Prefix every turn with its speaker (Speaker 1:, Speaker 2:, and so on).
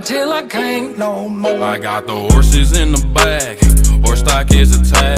Speaker 1: till I can't no more.
Speaker 2: I got the horses in the back,